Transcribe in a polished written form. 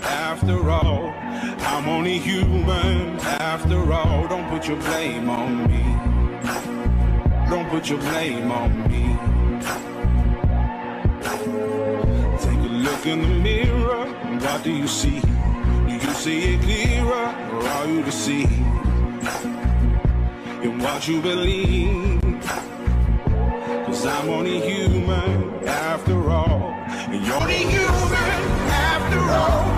after all. I'm only human after all. Don't put your blame on me. Don't put your blame on me. Take a look in the mirror. What do you see? Do you see it clearer, or are you deceived in what you believe? 'Cause I'm only human after all, and you're only human after all.